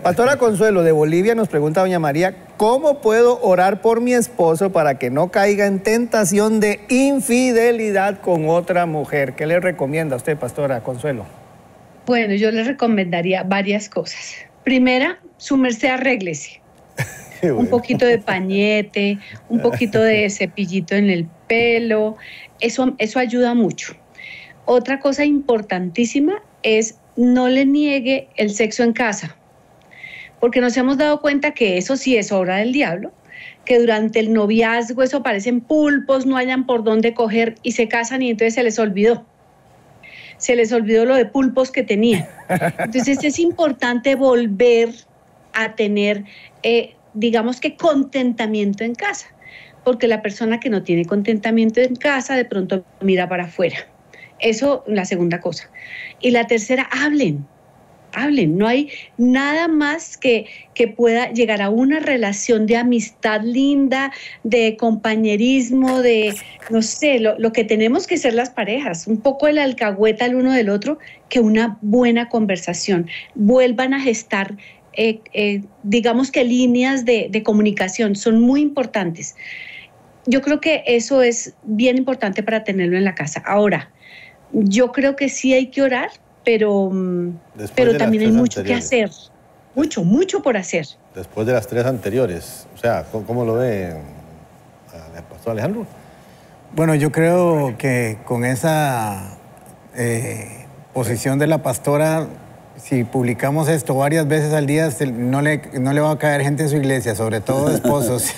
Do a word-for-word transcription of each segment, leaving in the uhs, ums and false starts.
Pastora Consuelo de Bolivia nos pregunta doña María, ¿cómo puedo orar por mi esposo para que no caiga en tentación de infidelidad con otra mujer? ¿Qué le recomienda a usted, Pastora Consuelo? Bueno, yo le recomendaría varias cosas. Primera, su merced arréglese. Bueno. Un poquito de pañete, un poquito de cepillito en el pelo, eso, eso ayuda mucho. Otra cosa importantísima es no le niegue el sexo en casa, porque nos hemos dado cuenta que eso sí es obra del diablo, que durante el noviazgo eso parecen pulpos, no hayan por dónde coger y se casan y entonces se les olvidó. Se les olvidó lo de pulpos que tenían. Entonces es importante volver a tener, eh, digamos que contentamiento en casa, porque la persona que no tiene contentamiento en casa de pronto mira para afuera. Eso, la segunda cosa. Y la tercera, hablen. Hablen, no hay nada más que, que pueda llegar a una relación de amistad linda, de compañerismo, de, no sé, lo, lo que tenemos que ser las parejas, un poco de la alcahueta el uno del otro, que una buena conversación. Vuelvan a gestar, eh, eh, digamos que líneas de, de comunicación, son muy importantes. Yo creo que eso es bien importante para tenerlo en la casa. Ahora, yo creo que sí hay que orar, pero, pero también hay mucho que hacer, mucho, mucho por hacer. Después de las tres anteriores, o sea, ¿cómo, cómo lo ve el pastor Alejandro? Bueno, yo creo que con esa eh, posición de la pastora, si publicamos esto varias veces al día, no le, no le va a caer gente en su iglesia, sobre todo esposos.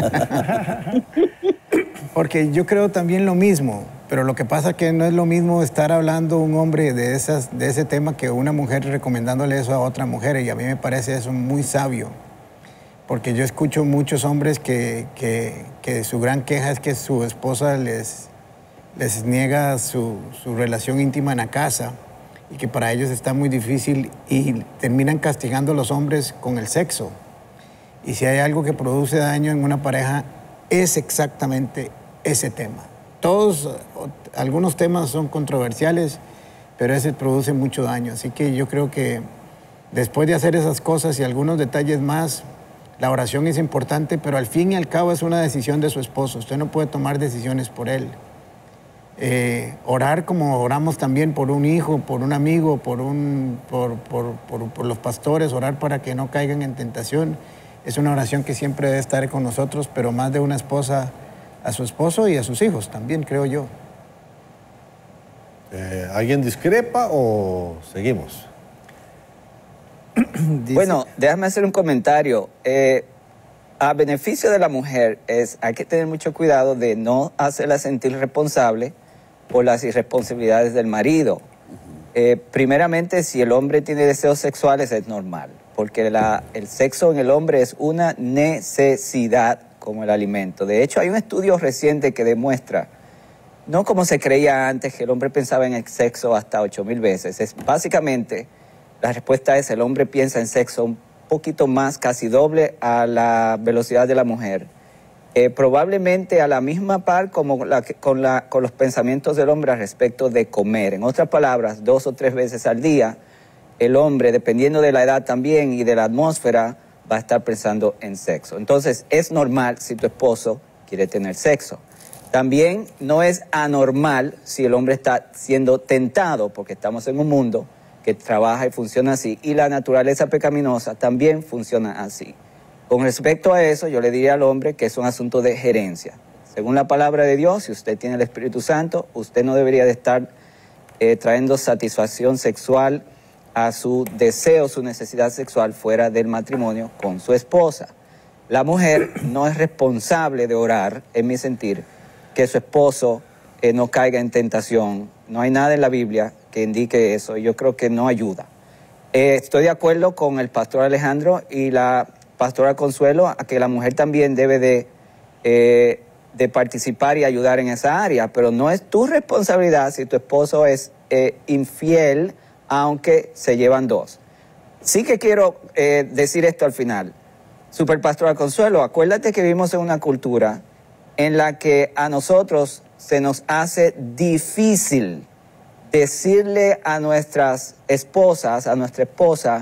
Porque yo creo también lo mismo, pero lo que pasa es que no es lo mismo estar hablando un hombre de, esas, de ese tema que una mujer recomendándole eso a otra mujer, y a mí me parece eso muy sabio, porque yo escucho muchos hombres que, que, que su gran queja es que su esposa les, les niega su, su relación íntima en la casa y que para ellos está muy difícil y terminan castigando a los hombres con el sexo. Y si hay algo que produce daño en una pareja es exactamente ese tema. Todos, algunos temas son controversiales, pero ese produce mucho daño. Así que yo creo que después de hacer esas cosas y algunos detalles más, la oración es importante, pero al fin y al cabo es una decisión de su esposo. Usted no puede tomar decisiones por él. Eh, orar como oramos también por un hijo, por un amigo, por, un, por, por, por, por los pastores, orar para que no caigan en tentación. Es una oración que siempre debe estar con nosotros, pero más de una esposa a su esposo y a sus hijos también, creo yo. Eh, ¿Alguien discrepa o seguimos? Bueno, déjame hacer un comentario. Eh, a beneficio de la mujer, es, hay que tener mucho cuidado de no hacerla sentir responsable por las irresponsabilidades del marido. Eh, primeramente, si el hombre tiene deseos sexuales, es normal, porque la, el sexo en el hombre es una necesidad como el alimento. De hecho, hay un estudio reciente que demuestra, no como se creía antes, que el hombre pensaba en el sexo hasta ocho mil veces. Es, básicamente, la respuesta es el hombre piensa en sexo un poquito más, casi doble a la velocidad de la mujer. Eh, probablemente a la misma par como la, con, la, con los pensamientos del hombre al respecto de comer. En otras palabras, dos o tres veces al día, el hombre, dependiendo de la edad también y de la atmósfera, va a estar pensando en sexo. Entonces, es normal si tu esposo quiere tener sexo. También no es anormal si el hombre está siendo tentado, porque estamos en un mundo que trabaja y funciona así, y la naturaleza pecaminosa también funciona así. Con respecto a eso, yo le diría al hombre que es un asunto de gerencia. Según la palabra de Dios, si usted tiene el Espíritu Santo, usted no debería de estar eh, trayendo satisfacción sexual a su deseo, su necesidad sexual fuera del matrimonio con su esposa. La mujer no es responsable de orar, en mi sentir, que su esposo eh, no caiga en tentación. No hay nada en la Biblia que indique eso, y yo creo que no ayuda. Eh, estoy de acuerdo con el pastor Alejandro y la pastora Consuelo a que la mujer también debe de, eh, de participar y ayudar en esa área, pero no es tu responsabilidad si tu esposo es eh, infiel, aunque se llevan dos. Sí que quiero eh, decir esto al final. Superpastora Consuelo, acuérdate que vivimos en una cultura en la que a nosotros se nos hace difícil decirle a nuestras esposas, a nuestra esposa,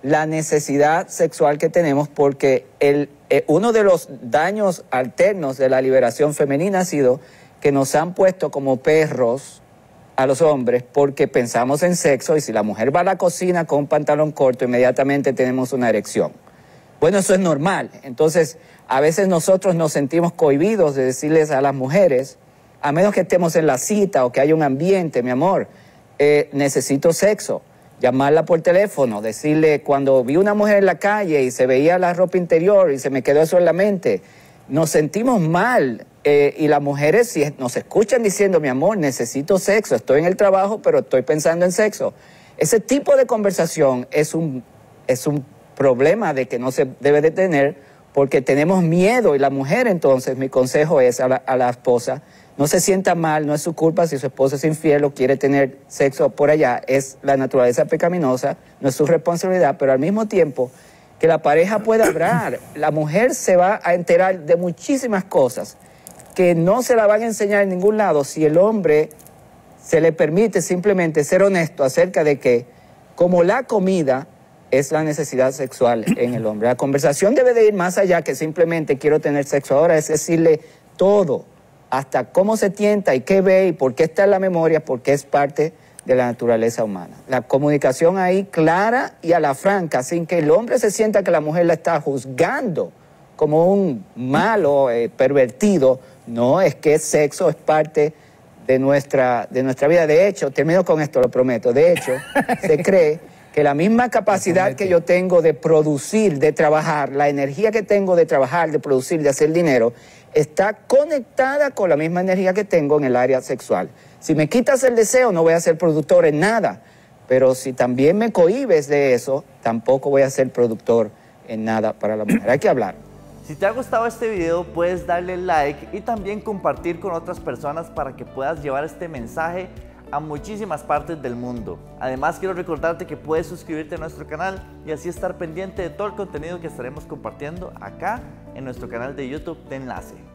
la necesidad sexual que tenemos, porque el, eh, uno de los daños alternos de la liberación femenina ha sido que nos han puesto como perros a los hombres porque pensamos en sexo, y si la mujer va a la cocina con un pantalón corto, inmediatamente tenemos una erección. Bueno, eso es normal. Entonces, a veces nosotros nos sentimos cohibidos de decirles a las mujeres, a menos que estemos en la cita o que haya un ambiente, mi amor, eh, necesito sexo. Llamarla por teléfono, decirle, cuando vi una mujer en la calle y se veía la ropa interior y se me quedó eso en la mente, nos sentimos mal. Eh, y las mujeres, si nos escuchan diciendo, mi amor, necesito sexo, estoy en el trabajo, pero estoy pensando en sexo. Ese tipo de conversación es un, es un problema de que no se debe de tener, porque tenemos miedo. Y la mujer, entonces, mi consejo es a la, a la esposa, no se sienta mal, no es su culpa si su esposo es infiel o quiere tener sexo por allá, es la naturaleza pecaminosa, no es su responsabilidad, pero al mismo tiempo que la pareja pueda hablar. La mujer se va a enterar de muchísimas cosas que no se la van a enseñar en ningún lado si el hombre se le permite simplemente ser honesto acerca de que, como la comida es la necesidad sexual en el hombre, la conversación debe de ir más allá que simplemente quiero tener sexo ahora, es decirle todo, hasta cómo se tienta y qué ve y por qué está en la memoria, porque es parte de la naturaleza humana. La comunicación ahí clara y a la franca, sin que el hombre se sienta que la mujer la está juzgando como un malo, eh, pervertido. No, es que el sexo es parte de nuestra, de nuestra vida. De hecho, termino con esto, lo prometo, de hecho, se cree que la misma capacidad que yo tengo de producir, de trabajar, la energía que tengo de trabajar, de producir, de hacer dinero, está conectada con la misma energía que tengo en el área sexual. Si me quitas el deseo, no voy a ser productor en nada, pero si también me cohibes de eso, tampoco voy a ser productor en nada para la mujer. Hay que hablar. Si te ha gustado este video, puedes darle like y también compartir con otras personas para que puedas llevar este mensaje a muchísimas partes del mundo. Además, quiero recordarte que puedes suscribirte a nuestro canal y así estar pendiente de todo el contenido que estaremos compartiendo acá en nuestro canal de YouTube de Enlace.